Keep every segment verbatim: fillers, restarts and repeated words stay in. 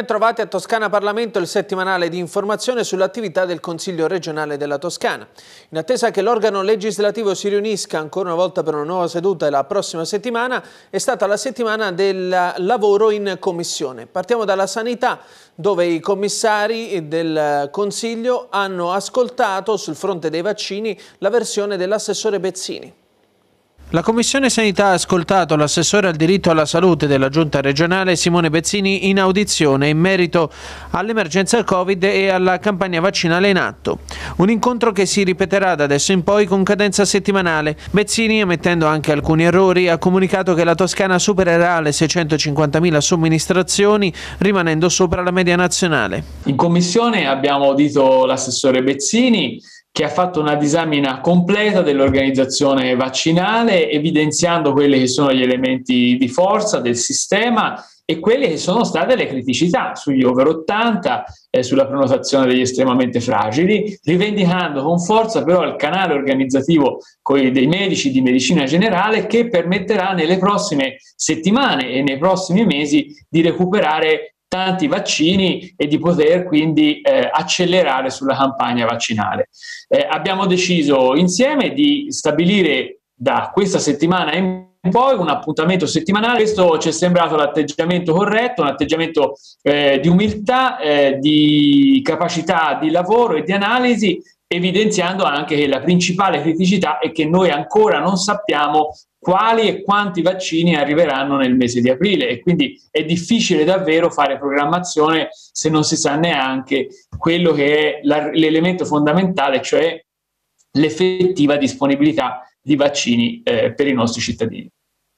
ritrovati a Toscana Parlamento, il settimanale di informazione sull'attività del Consiglio regionale della Toscana. In attesa che l'organo legislativo si riunisca ancora una volta per una nuova seduta la prossima settimana, è stata la settimana del lavoro in commissione. Partiamo dalla sanità, dove i commissari del Consiglio hanno ascoltato sul fronte dei vaccini la versione dell'assessore Bezzini. La Commissione Sanità ha ascoltato l'assessore al diritto alla salute della Giunta regionale Simone Bezzini in audizione in merito all'emergenza Covid e alla campagna vaccinale in atto. Un incontro che si ripeterà da adesso in poi con cadenza settimanale. Bezzini, ammettendo anche alcuni errori, ha comunicato che la Toscana supererà le seicentocinquantamila somministrazioni, rimanendo sopra la media nazionale. In Commissione abbiamo audito l'assessore Bezzini, che ha fatto una disamina completa dell'organizzazione vaccinale, evidenziando quelli che sono gli elementi di forza del sistema e quelle che sono state le criticità sugli over ottanta, eh, sulla prenotazione degli estremamente fragili, rivendicando con forza però il canale organizzativo dei medici di medicina generale, che permetterà nelle prossime settimane e nei prossimi mesi di recuperare tanti vaccini e di poter quindi eh, accelerare sulla campagna vaccinale. Eh, abbiamo deciso insieme di stabilire da questa settimana in poi un appuntamento settimanale. Questo ci è sembrato l'atteggiamento corretto, un atteggiamento eh, di umiltà, eh, di capacità di lavoro e di analisi, evidenziando anche che la principale criticità è che noi ancora non sappiamo quali e quanti vaccini arriveranno nel mese di aprile e quindi è difficile davvero fare programmazione se non si sa neanche quello che è l'elemento fondamentale, cioè l'effettiva disponibilità di vaccini eh, per i nostri cittadini.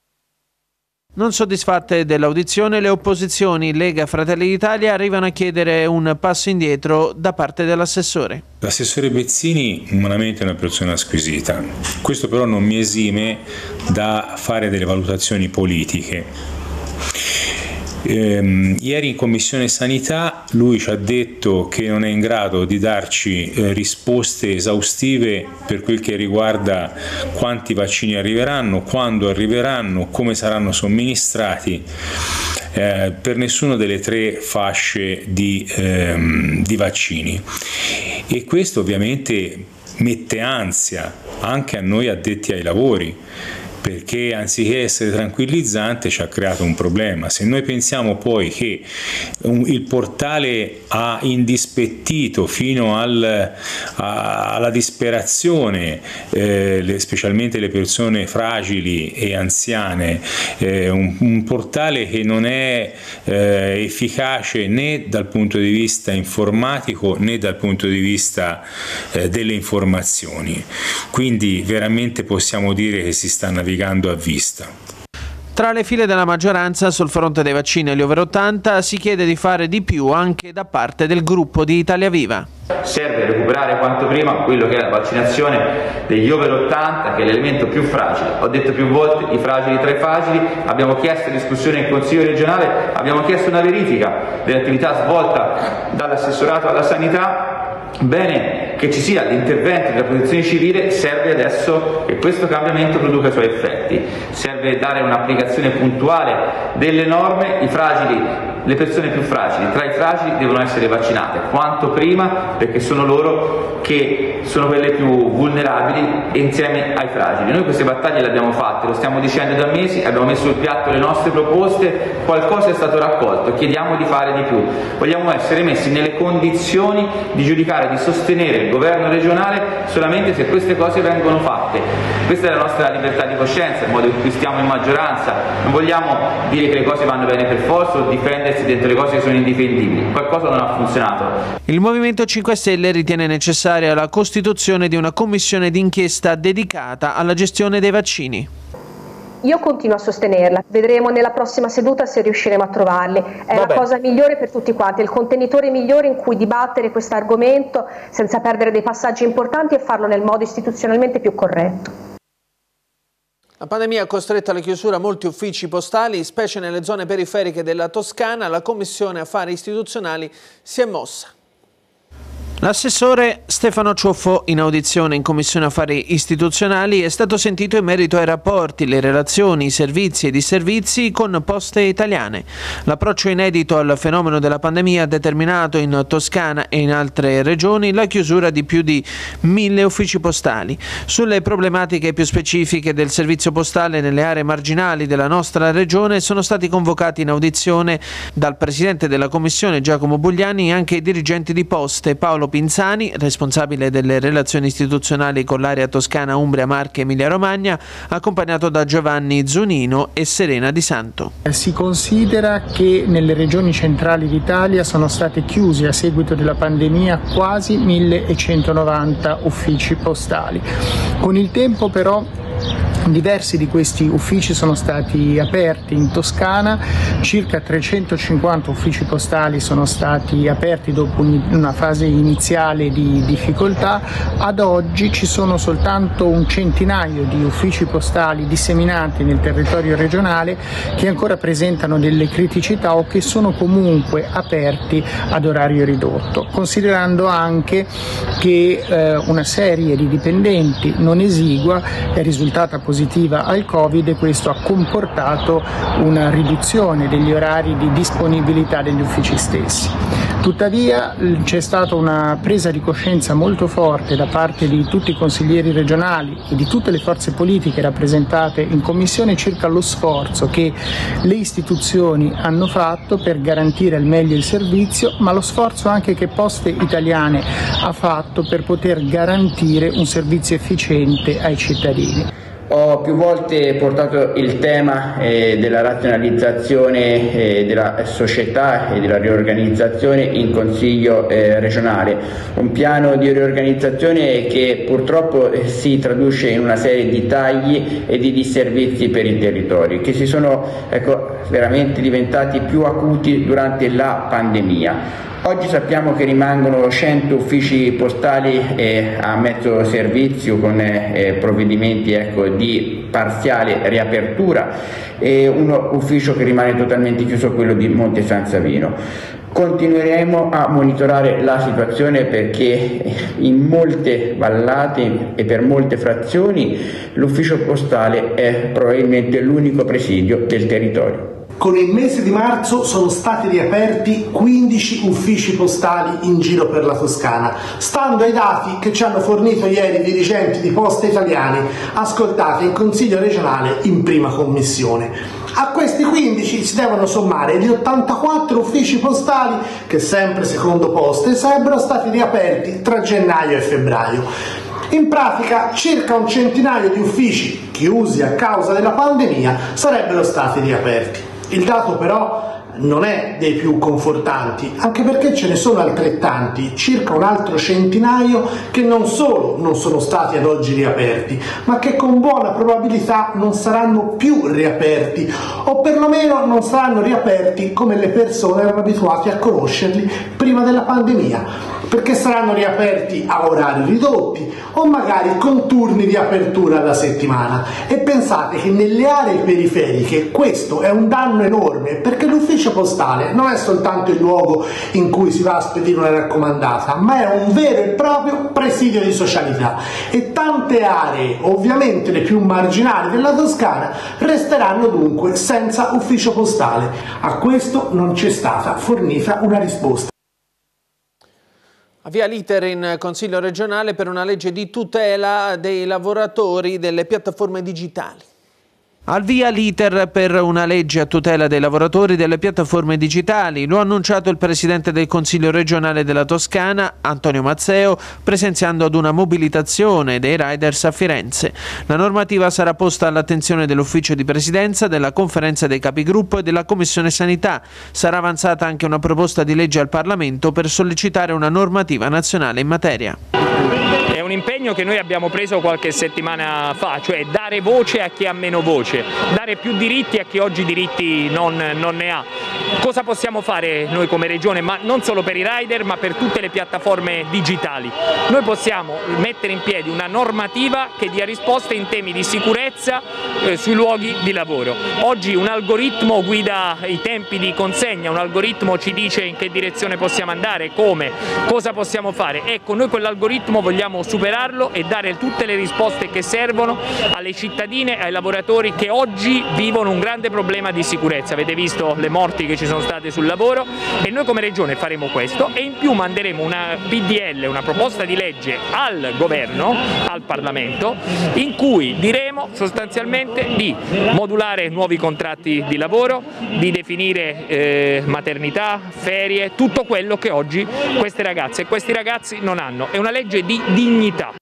Non soddisfatte dell'audizione, le opposizioni Lega e Fratelli d'Italia arrivano a chiedere un passo indietro da parte dell'assessore. L'assessore Bezzini umanamente è una persona squisita, questo però non mi esime da fare delle valutazioni politiche. Eh, ieri in Commissione Sanità lui ci ha detto che non è in grado di darci eh, risposte esaustive per quel che riguarda quanti vaccini arriveranno, quando arriveranno, come saranno somministrati eh, per nessuna delle tre fasce di, ehm, di vaccini, e questo ovviamente mette ansia anche a noi addetti ai lavori, perché anziché essere tranquillizzante ci ha creato un problema. Se noi pensiamo poi che un, il portale ha indispettito fino al, a, alla disperazione eh, le, specialmente le persone fragili e anziane, eh, un, un portale che non è eh, efficace né dal punto di vista informatico né dal punto di vista eh, delle informazioni, quindi veramente possiamo dire che si sta navigando a vista. Tra le file della maggioranza sul fronte dei vaccini agli over ottanta si chiede di fare di più anche da parte del gruppo di Italia Viva. Serve recuperare quanto prima quello che è la vaccinazione degli over ottanta, che è l'elemento più fragile. Ho detto più volte i fragili tra i fragili, abbiamo chiesto discussione in Consiglio regionale, abbiamo chiesto una verifica dell'attività svolta dall'assessorato alla sanità. Bene che ci sia l'intervento della protezione civile, serve adesso che questo cambiamento produca i suoi effetti, serve dare un'applicazione puntuale delle norme. I fragili, le persone più fragili, tra i fragili devono essere vaccinate quanto prima, perché sono loro che sono quelle più vulnerabili insieme ai fragili. Noi queste battaglie le abbiamo fatte, lo stiamo dicendo da mesi, abbiamo messo sul piatto le nostre proposte, qualcosa è stato raccolto, chiediamo di fare di più, vogliamo essere messi nelle condizioni di giudicare, di sostenere il governo regionale solamente se queste cose vengono fatte. Questa è la nostra libertà di coscienza, il modo in cui stiamo in maggioranza, non vogliamo dire che le cose vanno bene per forza o difendersi dentro le cose che sono indifendibili, qualcosa non ha funzionato. Il Movimento cinque Stelle ritiene necessaria la costituzione di una commissione d'inchiesta dedicata alla gestione dei vaccini. Io continuo a sostenerla, vedremo nella prossima seduta se riusciremo a trovarli, è Vabbè. la cosa migliore per tutti quanti, il contenitore migliore in cui dibattere questo argomento senza perdere dei passaggi importanti e farlo nel modo istituzionalmente più corretto. La pandemia ha costretto alla chiusura molti uffici postali, specie nelle zone periferiche della Toscana. La Commissione Affari Istituzionali si è mossa. L'assessore Stefano Ciuffo, in audizione in Commissione Affari Istituzionali, è stato sentito in merito ai rapporti, le relazioni, i servizi e i disservizi con Poste Italiane. L'approccio inedito al fenomeno della pandemia ha determinato in Toscana e in altre regioni la chiusura di più di mille uffici postali. Sulle problematiche più specifiche del servizio postale nelle aree marginali della nostra regione sono stati convocati in audizione dal Presidente della Commissione Giacomo Bugliani anche i dirigenti di Poste, Paolo Pinzani, responsabile delle relazioni istituzionali con l'area toscana, Umbria, Marche e Emilia Romagna, accompagnato da Giovanni Zunino e Serena Di Santo. Si considera che nelle regioni centrali d'Italia sono stati chiusi a seguito della pandemia quasi millecentonovanta uffici postali. Con il tempo però diversi di questi uffici sono stati aperti in Toscana, circa trecentocinquanta uffici postali sono stati aperti dopo una fase iniziale di difficoltà. Ad oggi ci sono soltanto un centinaio di uffici postali disseminati nel territorio regionale che ancora presentano delle criticità o che sono comunque aperti ad orario ridotto, considerando anche che eh, una serie di dipendenti non esigua è risultata positiva al Covid e questo ha comportato una riduzione degli orari di disponibilità degli uffici stessi. Tuttavia c'è stata una presa di coscienza molto forte da parte di tutti i consiglieri regionali e di tutte le forze politiche rappresentate in Commissione circa lo sforzo che le istituzioni hanno fatto per garantire al meglio il servizio, ma lo sforzo anche che Poste Italiane ha fatto per poter garantire un servizio efficiente ai cittadini. Ho più volte portato il tema eh, della razionalizzazione eh, della società e della riorganizzazione in Consiglio eh, regionale, un piano di riorganizzazione che purtroppo eh, si traduce in una serie di tagli e di disservizi per i territori, che si sono ecco, veramente diventati più acuti durante la pandemia. Oggi sappiamo che rimangono cento uffici postali eh, a mezzo servizio con eh, provvedimenti ecco, di parziale riapertura e un ufficio che rimane totalmente chiuso, quello di Monte San Savino. Continueremo a monitorare la situazione perché in molte vallate e per molte frazioni l'ufficio postale è probabilmente l'unico presidio del territorio. Con il mese di marzo sono stati riaperti quindici uffici postali in giro per la Toscana, stando ai dati che ci hanno fornito ieri i dirigenti di Poste Italiane ascoltati in Consiglio regionale in prima commissione. A questi quindici si devono sommare gli ottantaquattro uffici postali che, sempre secondo Poste, sarebbero stati riaperti tra gennaio e febbraio. In pratica circa un centinaio di uffici chiusi a causa della pandemia sarebbero stati riaperti. Il dato però non è dei più confortanti, anche perché ce ne sono altrettanti, circa un altro centinaio, che non solo non sono stati ad oggi riaperti, ma che con buona probabilità non saranno più riaperti, o perlomeno non saranno riaperti come le persone erano abituate a conoscerli prima della pandemia, perché saranno riaperti a orari ridotti o magari con turni di apertura alla settimana. E pensate che nelle aree periferiche questo è un danno enorme, perché l'ufficio postale non è soltanto il luogo in cui si va a spedire una raccomandata, ma è un vero e proprio presidio di socialità, e tante aree, ovviamente le più marginali della Toscana, resteranno dunque senza ufficio postale. A questo non c'è stata fornita una risposta. Avvia l'iter in Consiglio regionale per una legge di tutela dei lavoratori delle piattaforme digitali. Al via l'iter per una legge a tutela dei lavoratori delle piattaforme digitali. Lo ha annunciato il Presidente del Consiglio regionale della Toscana, Antonio Mazzeo, presenziando ad una mobilitazione dei riders a Firenze. La normativa sarà posta all'attenzione dell'Ufficio di Presidenza, della Conferenza dei Capigruppo e della Commissione Sanità. Sarà avanzata anche una proposta di legge al Parlamento per sollecitare una normativa nazionale in materia. È è un impegno che noi abbiamo preso qualche settimana fa, cioè dare voce a chi ha meno voce, dare più diritti a chi oggi diritti non, non ne ha. Cosa possiamo fare noi come Regione, ma non solo per i rider, ma per tutte le piattaforme digitali? Noi possiamo mettere in piedi una normativa che dia risposte in temi di sicurezza eh, sui luoghi di lavoro. Oggi un algoritmo guida i tempi di consegna, un algoritmo ci dice in che direzione possiamo andare, come, cosa possiamo fare. Ecco, noi quell'algoritmo vogliamo superarlo e dare tutte le risposte che servono alle cittadine e ai lavoratori che oggi vivono un grande problema di sicurezza. Avete visto le morti che ci sono state sul lavoro e noi come Regione faremo questo e in più manderemo una P D L, una proposta di legge al Governo, al Parlamento, in cui diremo sostanzialmente di modulare nuovi contratti di lavoro, di definire eh, maternità, ferie, tutto quello che oggi queste ragazze e questi ragazzi non hanno. È una legge di dignità.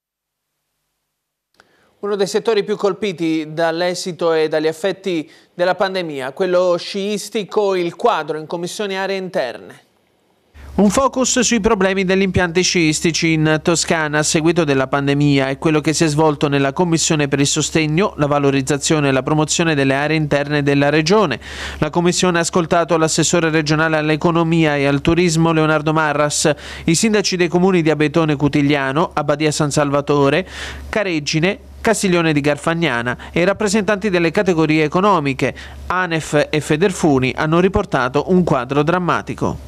Uno dei settori più colpiti dall'esito e dagli effetti della pandemia, quello sciistico, il quadro in Commissione Aree Interne. Un focus sui problemi degli impianti sciistici in Toscana a seguito della pandemia è quello che si è svolto nella Commissione per il sostegno, la valorizzazione e la promozione delle aree interne della Regione. La Commissione ha ascoltato l'assessore regionale all'economia e al turismo Leonardo Marras, i sindaci dei comuni di Abetone Cutigliano, Abbadia San Salvatore, Careggine, Castiglione di Garfagnana e i rappresentanti delle categorie economiche. ANEF e Federfuni hanno riportato un quadro drammatico.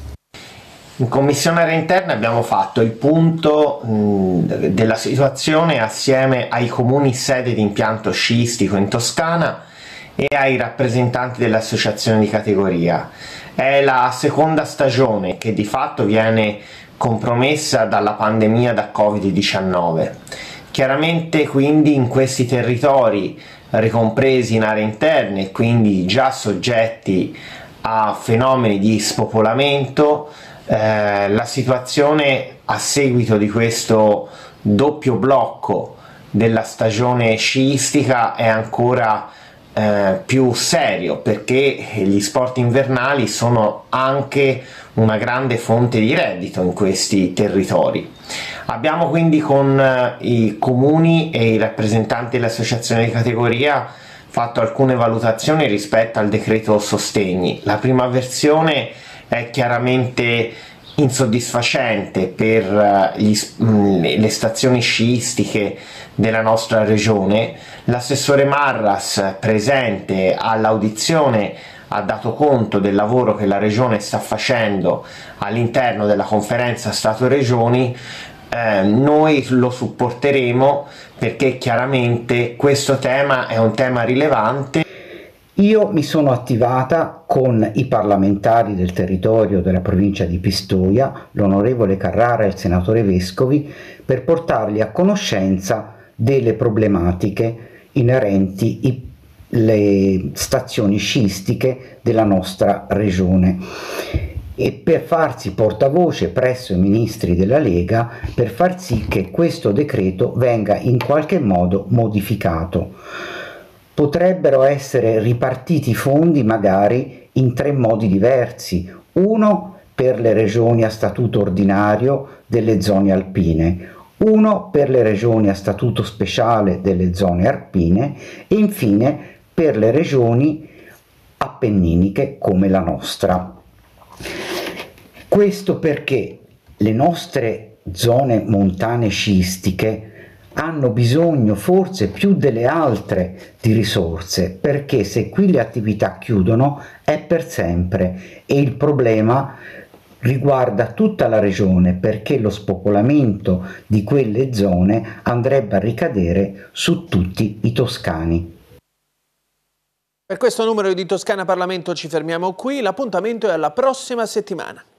In Commissione Aree Interne abbiamo fatto il punto mh, della situazione assieme ai comuni sede di impianto sciistico in Toscana e ai rappresentanti delle associazioni di categoria. È la seconda stagione che di fatto viene compromessa dalla pandemia da Covid diciannove. Chiaramente quindi in questi territori ricompresi in aree interne, quindi già soggetti a fenomeni di spopolamento, eh, la situazione a seguito di questo doppio blocco della stagione sciistica è ancora eh, più serio, perché gli sport invernali sono anche una grande fonte di reddito in questi territori. Abbiamo quindi con eh, i comuni e i rappresentanti delle associazioni di categoria fatto alcune valutazioni rispetto al decreto sostegni. La prima versione è chiaramente insoddisfacente per uh, gli, mh, le stazioni sciistiche della nostra regione. L'assessore Marras, presente all'audizione, ha dato conto del lavoro che la regione sta facendo all'interno della conferenza Stato-Regioni. Eh, noi lo supporteremo perché chiaramente questo tema è un tema rilevante. Io mi sono attivata con i parlamentari del territorio della provincia di Pistoia, l'onorevole Carrara e il senatore Vescovi, per portarli a conoscenza delle problematiche inerenti alle stazioni sciistiche della nostra regione e per farsi portavoce presso i ministri della Lega per far sì che questo decreto venga in qualche modo modificato. Potrebbero essere ripartiti i fondi magari in tre modi diversi: uno per le regioni a statuto ordinario delle zone alpine, uno per le regioni a statuto speciale delle zone alpine e infine per le regioni appenniniche come la nostra. Questo perché le nostre zone montane sciistiche hanno bisogno forse più delle altre di risorse, perché se qui le attività chiudono è per sempre e il problema riguarda tutta la regione, perché lo spopolamento di quelle zone andrebbe a ricadere su tutti i toscani. Per questo numero di Toscana Parlamento ci fermiamo qui, l'appuntamento è alla prossima settimana.